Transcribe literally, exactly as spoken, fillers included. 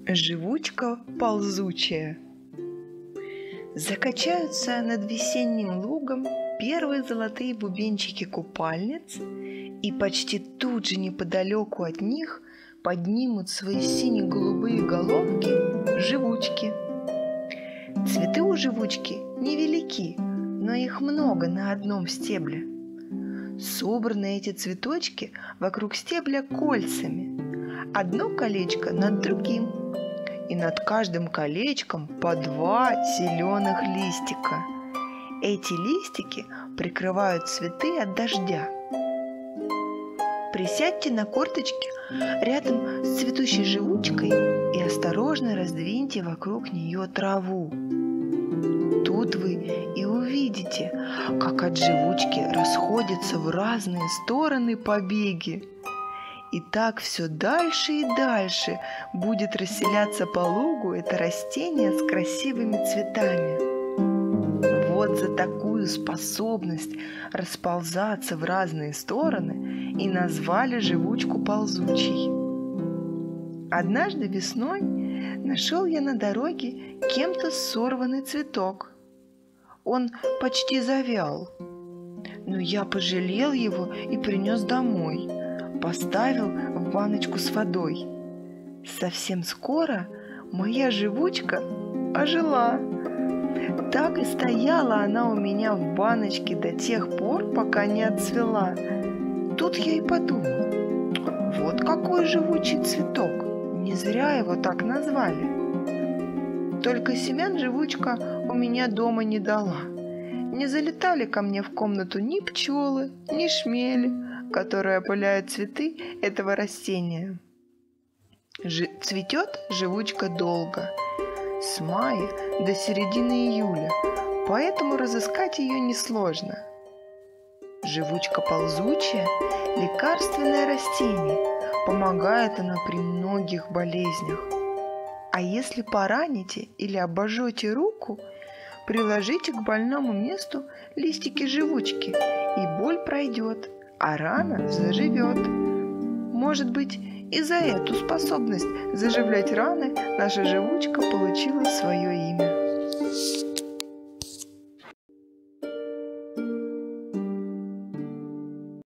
Живучка ползучая. Закачаются над весенним лугом первые золотые бубенчики купальниц, и почти тут же неподалеку от них поднимут свои сине-голубые головки живучки. Цветы у живучки невелики, но их много на одном стебле. Собраны эти цветочки вокруг стебля кольцами, одно колечко над другим, и над каждым колечком по два зеленых листика. Эти листики прикрывают цветы от дождя. Присядьте на корточки рядом с цветущей живучкой и осторожно раздвиньте вокруг нее траву. Тут вы и увидите, как от живучки расходятся в разные стороны побеги. И так все дальше и дальше будет расселяться по лугу это растение с красивыми цветами. Вот за такую способность расползаться в разные стороны и назвали живучку ползучей. Однажды весной нашел я на дороге кем-то сорванный цветок. Он почти завял, но я пожалел его и принес домой. Поставил в баночку с водой. Совсем скоро моя живучка ожила. Так и стояла она у меня в баночке до тех пор, пока не отцвела. Тут я и подумал, вот какой живучий цветок, не зря его так назвали. Только семян живучка у меня дома не дала. Не залетали ко мне в комнату ни пчелы, ни шмели, которые опыляют цветы этого растения. Жи- цветет живучка долго, с мая до середины июля, поэтому разыскать ее несложно. Живучка ползучая – лекарственное растение, помогает она при многих болезнях. А если пораните или обожжете руку, приложите к больному месту листики живучки, и боль пройдет, а рана заживет. Может быть, и за эту способность заживлять раны наша живучка получила свое имя.